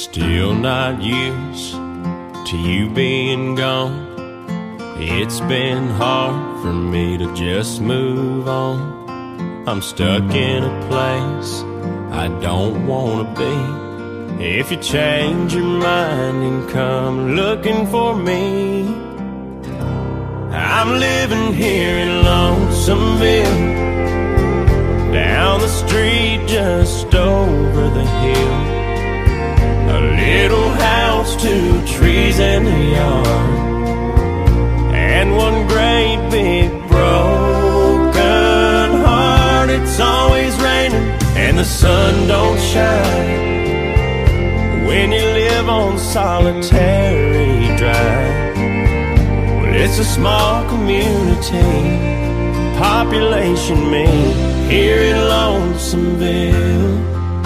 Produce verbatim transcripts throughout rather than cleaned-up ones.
Still not used to you being gone. It's been hard for me to just move on. I'm stuck in a place I don't wanna be. If you change your mind and come looking for me, I'm living here in Lonesomeville, down the street just over the hill. A little house, two trees and a yard, and one great big broken heart. It's always raining and the sun don't shine when you live on Solitary Drive. Well, it's a small community, population me, here in Lonesomeville.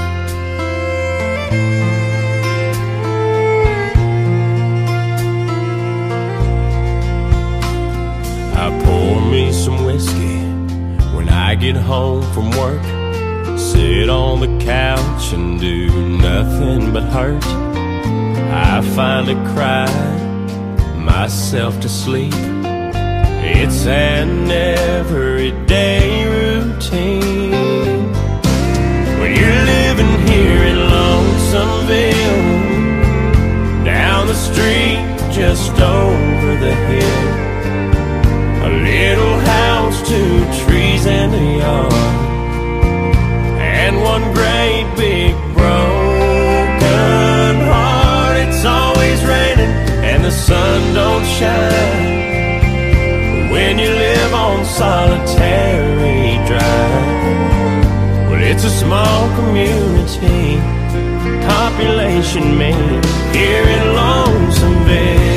I pour me some whiskey when I get home from work, sit on the couch and do nothing but hurt. I finally cry myself to sleep. It's an everyday routine when you're living here in Lonesomeville, down the street just over the hill. A little house, two trees and a yard, and one great big broken heart. It's always raining and the sun don't shine when you live on Solitary Drive. Well, it's a small community, population me, here in Lonesomeville.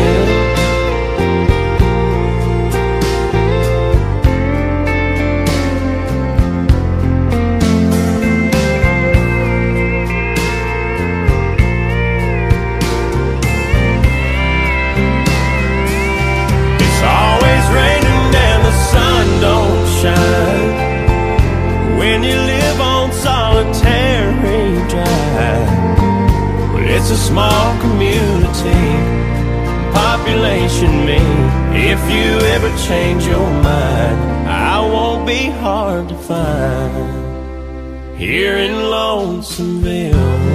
When you live on Solitary Drive, well, it's a small community, population me. If you ever change your mind, I won't be hard to find here in Lonesomeville.